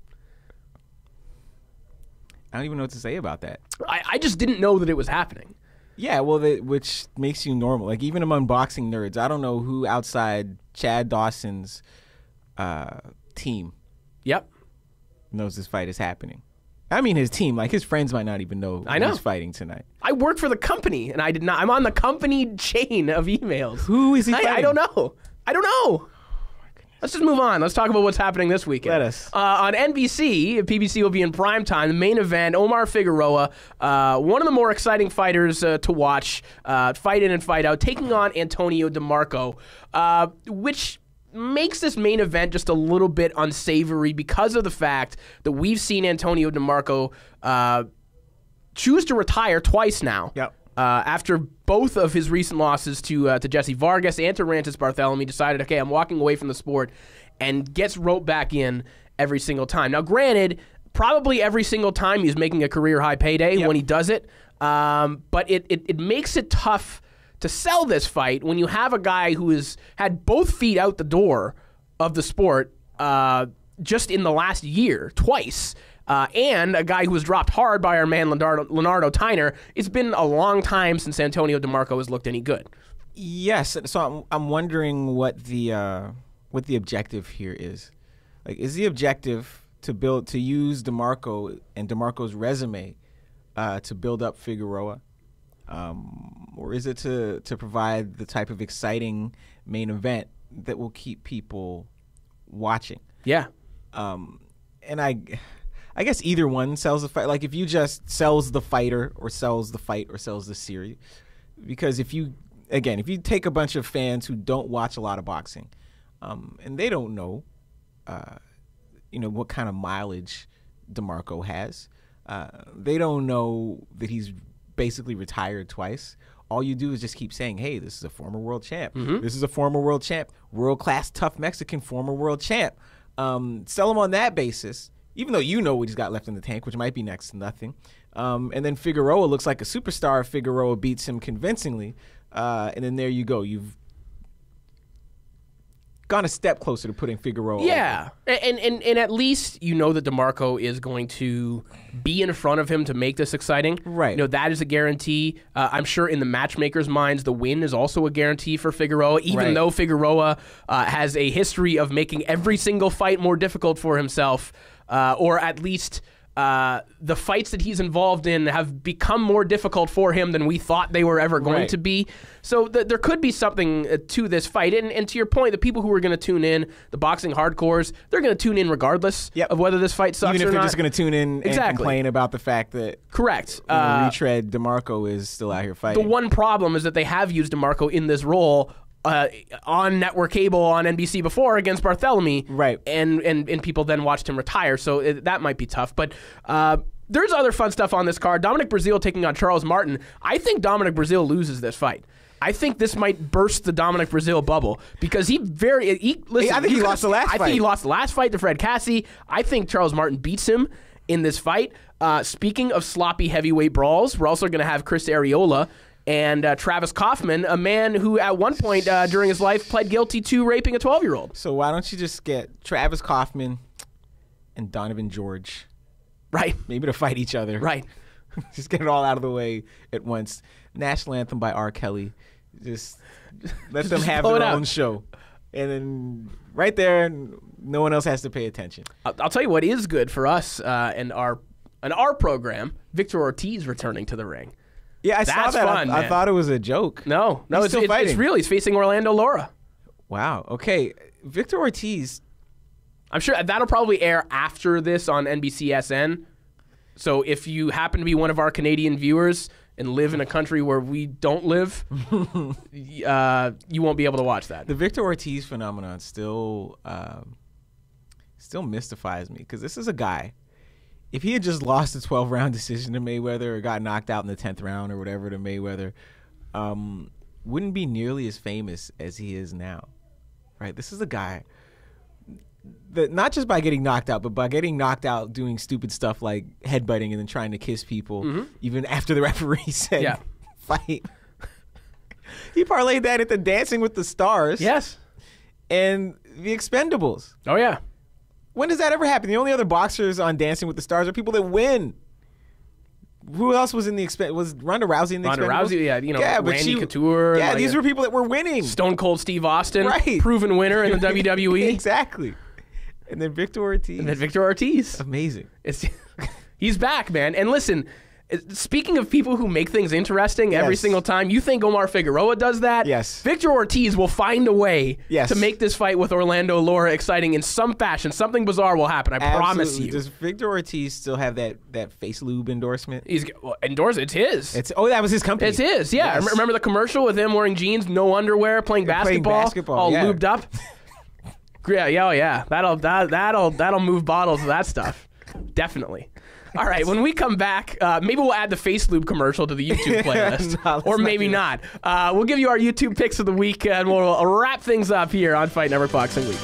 I don't even know what to say about that. I, I just didn't know that it was happening. Yeah, well, the, which makes you normal. Like, even among boxing nerds, I don't know who outside Chad Dawson's uh, team Yep. knows this fight is happening. I mean, his team, like his friends might not even know I know. He's fighting tonight. I work for the company, and I did not. I'm on the company chain of emails. Who is he I, fighting? I don't know. I don't know. Let's just move on. Let's talk about what's happening this weekend. Let us. Uh, on N B C, P B C will be in prime time. The main event, Omar Figueroa, uh, one of the more exciting fighters uh, to watch, uh, fight in and fight out, taking on Antonio DeMarco, uh, which makes this main event just a little bit unsavory because of the fact that we've seen Antonio DeMarco uh, choose to retire twice now. Yep. Uh, after both of his recent losses to uh, to Jesse Vargas and to Rantis Barthélemy, decided, okay, I'm walking away from the sport, and gets roped back in every single time. Now, granted, probably every single time he's making a career-high payday Yep. when he does it, um, but it, it, it makes it tough to sell this fight when you have a guy who has had both feet out the door of the sport uh, just in the last year, twice. Uh, and a guy who was dropped hard by our man Leonardo, Leonardo Tyner. It's been a long time since Antonio DeMarco has looked any good. Yes, so I'm, I'm wondering what the uh, what the objective here is. Like, is the objective to build to use DeMarco and DeMarco's resume uh, to build up Figueroa, um, or is it to to provide the type of exciting main event that will keep people watching? Yeah, um, and I. I guess either one sells the fight. Like, if you just sells the fighter or sells the fight or sells the series. Because if you, again, if you take a bunch of fans who don't watch a lot of boxing, um, and they don't know, uh, you know, what kind of mileage DeMarco has. Uh, they don't know that he's basically retired twice. All you do is just keep saying, hey, this is a former world champ. Mm-hmm. This is a former world champ. World-class, tough Mexican former world champ. Um, sell him on that basis. Even though you know what he's got left in the tank, which might be next to nothing. Um, and then Figueroa looks like a superstar. Figueroa beats him convincingly. Uh, and then there you go. You've gone a step closer to putting Figueroa Yeah. And, and and at least you know that DeMarco is going to be in front of him to make this exciting. Right. You know, that is a guarantee. Uh, I'm sure in the matchmakers' minds, the win is also a guarantee for Figueroa, even Right. though Figueroa uh, has a history of making every single fight more difficult for himself. Uh, or at least uh, the fights that he's involved in have become more difficult for him than we thought they were ever going Right. to be. So th- there could be something uh, to this fight. And, and to your point, the people who are going to tune in, the boxing hardcores, they're going to tune in regardless Yep. of whether this fight sucks Even if or they're not. just going to tune in and Exactly. complain about the fact that Correct. you know, Uh, retread DeMarco is still out here fighting. the one problem is that they have used DeMarco in this role Uh, on network cable on N B C before against Barthélemy, Right. And and and people then watched him retire, so it, that might be tough. But uh, there's other fun stuff on this card. Dominic Breazeale taking on Charles Martin. I think Dominic Breazeale loses this fight. I think this might burst the Dominic Breazeale bubble because he very he listen. I think he he's lost gonna- the last I fight. think he lost the last fight to Fred Cassie. I think Charles Martin beats him in this fight. Uh, speaking of sloppy heavyweight brawls, we're also going to have Chris Arreola and uh, Travis Kaufman, a man who at one point uh, during his life pled guilty to raping a twelve-year-old. So why don't you just get Travis Kaufman and Donovan George, Right, maybe to fight each other. right. Just get it all out of the way at once. National Anthem by R. Kelly. Just let them Just have blow it their out. own show. And then right there, no one else has to pay attention. I'll, I'll tell you what is good for us uh, and our and our program. Victor Ortiz returning to the ring. Yeah, I saw That's that. fun, I, I man. thought it was a joke. No, no, He's it's, still it's, fighting. it's real. He's facing Orlando Lara. Wow. Okay. Victor Ortiz. I'm sure that'll probably air after this on N B C S N. So if you happen to be one of our Canadian viewers and live in a country where we don't live, uh, you won't be able to watch that. The Victor Ortiz phenomenon still um, still mystifies me because this is a guy. If he had just lost a twelve-round decision to Mayweather or got knocked out in the tenth round or whatever to Mayweather, um, wouldn't be nearly as famous as he is now, right? This is a guy. the, not just by getting knocked out, but by getting knocked out doing stupid stuff like headbutting and then trying to kiss people, mm-hmm. even after the referee said yeah. fight. He parlayed that into Dancing with the Stars. Yes. And The Expendables. Oh, yeah. When does that ever happen? The only other boxers on Dancing with the Stars are people that win. Who else was in the Expendables? Was Ronda Rousey in the Ronda Expendables? Ronda Rousey, yeah, you know, yeah, Randy she, Couture. Yeah, like these a, were people that were winning. Stone Cold Steve Austin, right. proven winner in the W W E. Exactly. And then Victor Ortiz. And then Victor Ortiz. Amazing. It's, he's back, man. And listen, speaking of people who make things interesting every yes. single time, you think Omar Figueroa does that? Yes. Victor Ortiz will find a way yes. to make this fight with Orlando Lara exciting in some fashion. Something bizarre will happen. I Absolutely. promise you. Does Victor Ortiz still have that, that face lube endorsement? He's well, endorsed. It's his. It's oh, that was his company. It's his. Yeah. Yes. Remember the commercial with him wearing jeans, no underwear, playing basketball, playing basketball all yeah. lubed up. Yeah, yeah, oh, yeah. That'll that, that'll that'll move bottles of that stuff. Definitely. All right, when we come back, uh, maybe we'll add the face lube commercial to the YouTube playlist. No, or maybe not. not. Uh, we'll give you our YouTube picks of the week, and we'll wrap things up here on Fight Network Boxing Weekly.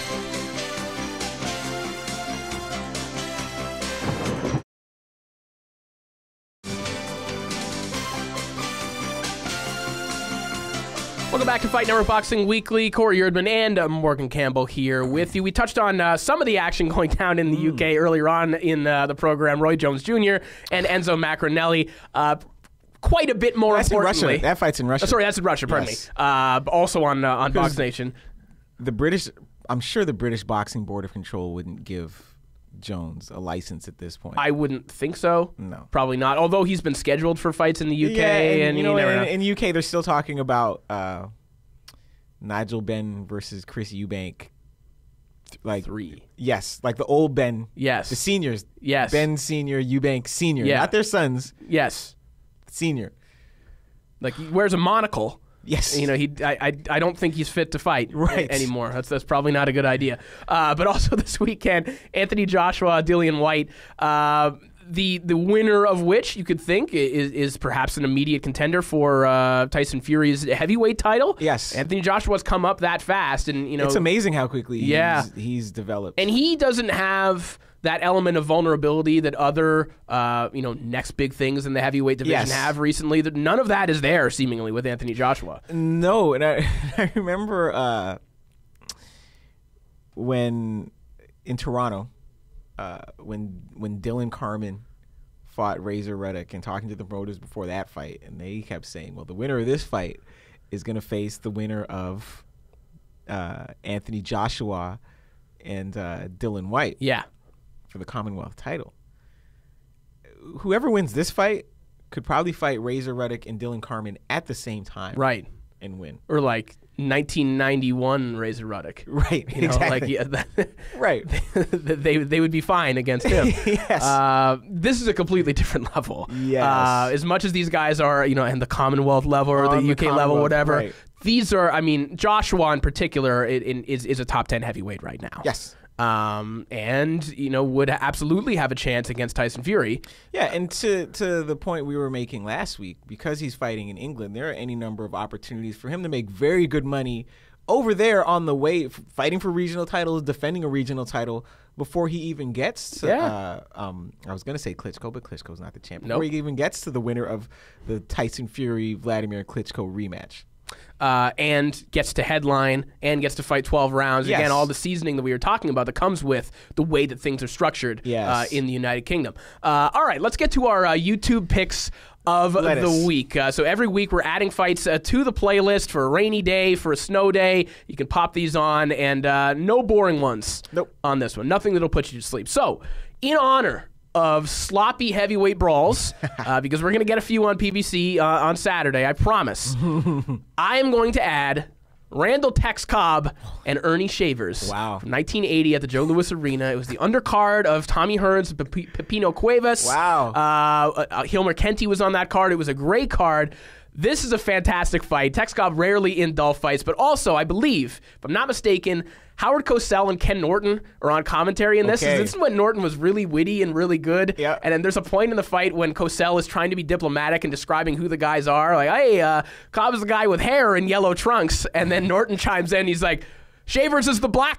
Welcome back to Fight Network Boxing Weekly. Corey Erdman and uh, Morgan Campbell here with you. We touched on uh, some of the action going down in the mm. U K earlier on in uh, the program. Roy Jones Junior and Enzo Macronelli. Uh, quite a bit more that's importantly. In Russia. That fight's in Russia. Uh, sorry, that's in Russia, pardon yes. me. Uh, also on, uh, on Box Nation. The British, I'm sure the British Boxing Board of Control wouldn't give Jones a license at this point. I wouldn't think so. No. Probably not. Although he's been scheduled for fights in the U K. Yeah, and, and you know, you in, know. in the U K, they're still talking about uh, Nigel Benn versus Chris Eubank. Like Three. Yes. Like the old Ben. Yes. The seniors. Yes. Ben Senior, Eubank Senior. Yeah. Not their sons. Yes. Senior. Like he wears a monocle. Yes. You know, he. I, I. I don't think he's fit to fight right. a- anymore. That's that's probably not a good idea. Uh, but also this weekend, Anthony Joshua, Dillian White. Uh, the the winner of which you could think is is perhaps an immediate contender for uh, Tyson Fury's heavyweight title. Yes. Anthony Joshua's come up that fast, and you know it's amazing how quickly yeah. he's, he's developed. And he doesn't have that element of vulnerability that other, uh, you know, next big things in the heavyweight division yes. have recently. None of that is there, seemingly, with Anthony Joshua. No, and I, I remember uh, when in Toronto, uh, when when Dylan Carmen fought Razor Reddick and talking to the promoters before that fight, and they kept saying, well, the winner of this fight is going to face the winner of uh, Anthony Joshua and uh, Dylan White. Yeah. For the Commonwealth title. Whoever wins this fight could probably fight Razor Reddick and Dylan Carmen at the same time. Right. And win. Or like nineteen ninety-one Razor Ruddock. Right. You know, exactly. like, yeah, that, right. they, they would be fine against him. yes. Uh, this is a completely different level. Yes. Uh, as much as these guys are, you know, in the Commonwealth level or On the U K level, whatever. Right. These are, I mean, Joshua in particular it, it, is, is a top ten heavyweight right now. Yes. Um, and, you know, would absolutely have a chance against Tyson Fury. Yeah, and to to the point we were making last week, because he's fighting in England, there are any number of opportunities for him to make very good money over there on the way, fighting for regional titles, defending a regional title before he even gets to, yeah. uh, um, I was going to say Klitschko, but Klitschko's not the champ. Nope. Before he even gets to the winner of the Tyson Fury-Vladimir Klitschko rematch. Uh, and gets to headline and gets to fight twelve rounds. Yes. Again, all the seasoning that we were talking about that comes with the way that things are structured yes. uh, in the United Kingdom. Uh, all right, let's get to our uh, YouTube picks of Let the us. week. Uh, so every week we're adding fights uh, to the playlist for a rainy day, for a snow day. You can pop these on, and uh, no boring ones nope. on this one. Nothing that'll put you to sleep. So, in honor of sloppy heavyweight brawls, uh, because we're going to get a few on P B C uh, on Saturday, I promise. I am going to add Randall Tex Cobb and Ernie Shavers. Wow. From nineteen eighty at the Joe Louis Arena. It was the undercard of Tommy Hearns, Pe- Pepino Cuevas. Wow. Uh, uh, Hilmer Kenty was on that card. It was a great card. This is a fantastic fight. Tex Cobb rarely in dull fights, but also, I believe, if I'm not mistaken, Howard Cosell and Ken Norton are on commentary in this. Okay. This is when Norton was really witty and really good. Yep. And then there's a point in the fight when Cosell is trying to be diplomatic and describing who the guys are. Like, hey, uh, Cobb is the guy with hair and yellow trunks. And then Norton chimes in. He's like, Shea versus the black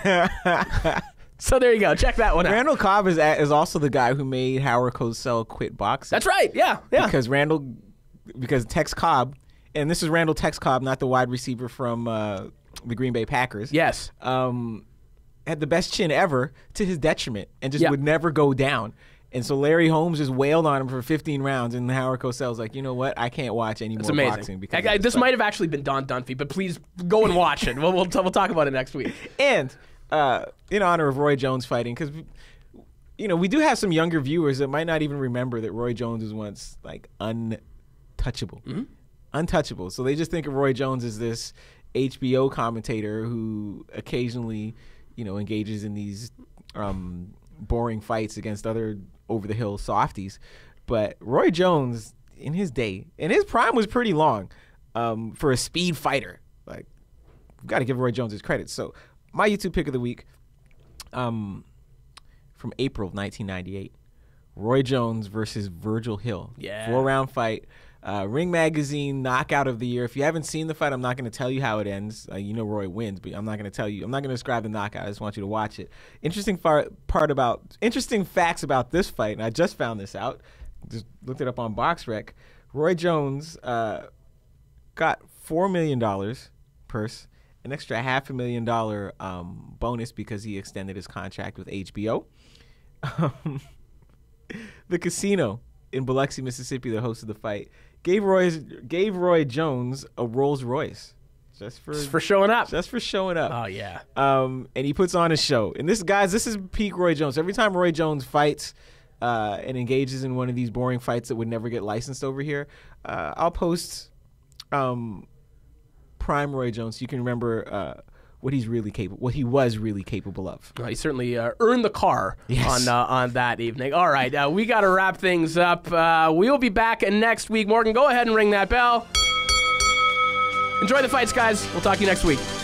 guy. So there you go. Check that one out. Randall Cobb is is also the guy who made Howard Cosell quit boxing. That's right. Yeah, yeah. Because Randall, because Tex Cobb, and this is Randall Tex Cobb, not the wide receiver from uh, the Green Bay Packers. Yes. Um, had the best chin ever to his detriment and just Yeah. would never go down. And so Larry Holmes just wailed on him for fifteen rounds, and Howard Cosell's like, you know what? I can't watch any It's more amazing. boxing. Because I, I, of this fight." might have actually been Don Dunphy, but please go and watch it. We'll, we'll, t- we'll talk about it next week. And uh, in honor of Roy Jones fighting, because you know we do have some younger viewers that might not even remember that Roy Jones was once like untouchable, Mm-hmm. untouchable. So they just think of Roy Jones as this H B O commentator who occasionally, you know, engages in these um, boring fights against other over the hill softies. But Roy Jones, in his day, and his prime was pretty long um, for a speed fighter. Like, we've got to give Roy Jones his credit. So my YouTube pick of the week, um, from April of nineteen ninety-eight, Roy Jones versus Virgil Hill. Yeah. Four round fight. Uh, Ring Magazine knockout of the year. If you haven't seen the fight, I'm not going to tell you how it ends. Uh, you know Roy wins, but I'm not going to tell you. I'm not going to describe the knockout. I just want you to watch it. Interesting far, part about interesting facts about this fight, and I just found this out. Just looked it up on BoxRec. Roy Jones uh, got four million dollars purse, an extra half a million dollar um, bonus because he extended his contract with H B O. Um, the casino in Biloxi, Mississippi, that hosted the fight, gave Roy gave Roy Jones a Rolls Royce just for Just for showing up. just for showing up. Oh, yeah. Um, and he puts on a show. And this, guys, this is peak Roy Jones. Every time Roy Jones fights uh, and engages in one of these boring fights that would never get licensed over here, uh, I'll post um, prime Roy Jones so you can remember uh, what he's really capable, what he was really capable of. Well, he certainly uh, earned the car Yes. on uh, on that evening. All right, uh, we got to wrap things up. Uh, we will be back next week. Morgan, go ahead and ring that bell. Enjoy the fights, guys. We'll talk to you next week.